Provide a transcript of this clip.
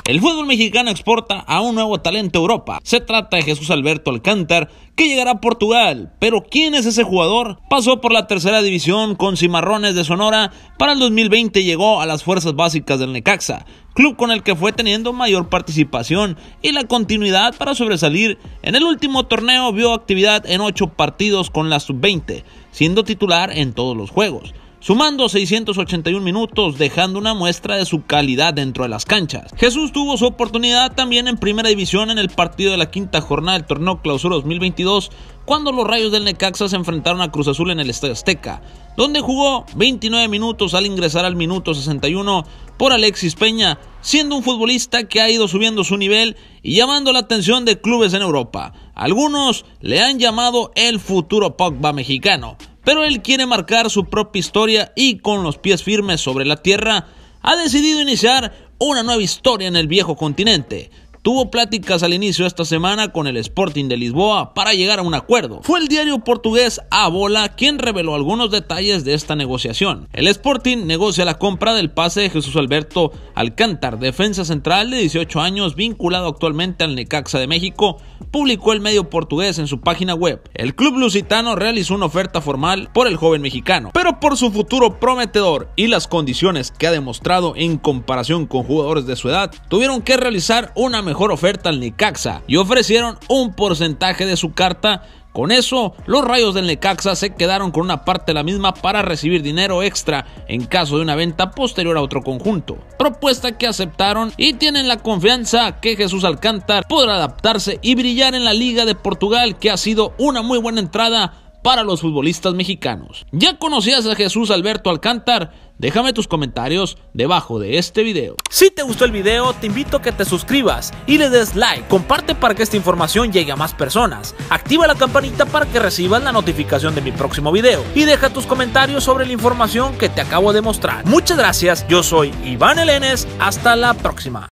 El fútbol mexicano exporta a un nuevo talento a Europa. Se trata de Jesús Alberto Alcántara, que llegará a Portugal. Pero ¿quién es ese jugador? Pasó por la tercera división con Cimarrones de Sonora. Para el 2020 llegó a las fuerzas básicas del Necaxa, club con el que fue teniendo mayor participación y la continuidad para sobresalir. En el último torneo vio actividad en 8 partidos con la sub-20, siendo titular en todos los juegos, sumando 681 minutos, dejando una muestra de su calidad dentro de las canchas. Jesús tuvo su oportunidad también en primera división en el partido de la quinta jornada del torneo Clausura 2022, cuando los Rayos del Necaxa se enfrentaron a Cruz Azul en el Estadio Azteca, donde jugó 29 minutos al ingresar al minuto 61 por Alexis Peña, siendo un futbolista que ha ido subiendo su nivel y llamando la atención de clubes en Europa. Algunos le han llamado el futuro Pogba mexicano, pero él quiere marcar su propia historia y con los pies firmes sobre la tierra ha decidido iniciar una nueva historia en el viejo continente. Tuvo pláticas al inicio de esta semana con el Sporting de Lisboa para llegar a un acuerdo. Fue el diario portugués A Bola quien reveló algunos detalles de esta negociación. El Sporting negocia la compra del pase de Jesús Alberto Alcántara, defensa central de 18 años vinculado actualmente al Necaxa de México, publicó el medio portugués en su página web. El club lusitano realizó una oferta formal por el joven mexicano, pero por su futuro prometedor y las condiciones que ha demostrado en comparación con jugadores de su edad, tuvieron que realizar una mejor oferta al Necaxa y ofrecieron un porcentaje de su carta. Con eso, los Rayos del Necaxa se quedaron con una parte de la misma para recibir dinero extra en caso de una venta posterior a otro conjunto, propuesta que aceptaron y tienen la confianza que Jesús Alcántara podrá adaptarse y brillar en la Liga de Portugal, que ha sido una muy buena entrada para los futbolistas mexicanos. ¿Ya conocías a Jesús Alberto Alcántara? Déjame tus comentarios debajo de este video. Si te gustó el video, te invito a que te suscribas y le des like. Comparte para que esta información llegue a más personas. Activa la campanita para que recibas la notificación de mi próximo video. Y deja tus comentarios sobre la información que te acabo de mostrar. Muchas gracias, yo soy Iván Elenes. Hasta la próxima.